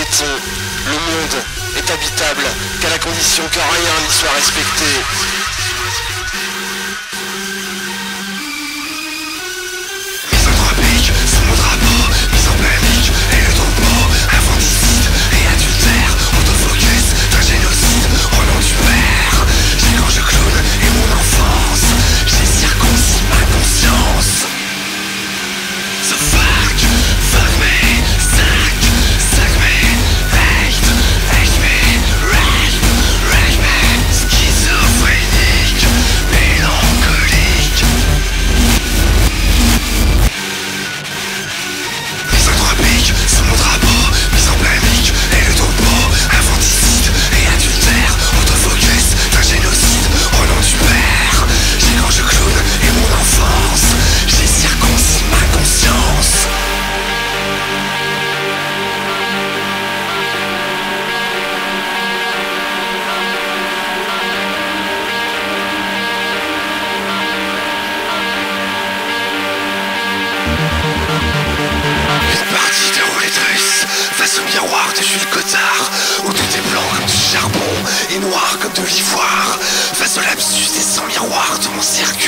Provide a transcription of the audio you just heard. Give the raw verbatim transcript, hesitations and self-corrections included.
béton, le monde est habitable qu'à la condition que rien n'y soit respecté. Misanthropique, sous mon drapeau, mise en panique, et le troupeau, infanticide et adultère, autofocus d'un génocide au nom du père. J'ai quand je clown et mon enfance, j'ai circoncis ma conscience. So fuck, fuck me, suck, suck me, hate, hate me, rage, rage me, schizophrénique, mélancolique. Misanthropique, sous mon drapeau, mise en panique, et le troupeau, infanticide et adultère, autofocus d'un génocide au nom du père. J'ai quand je clown et mon enfance, j'ai circoncis ma conscience. Une partie de roulette russe face au miroir de Jules Cotard, où tout est blanc comme du charbon et noir comme de l'ivoire, face au lapsus des cent miroirs de mon circuit.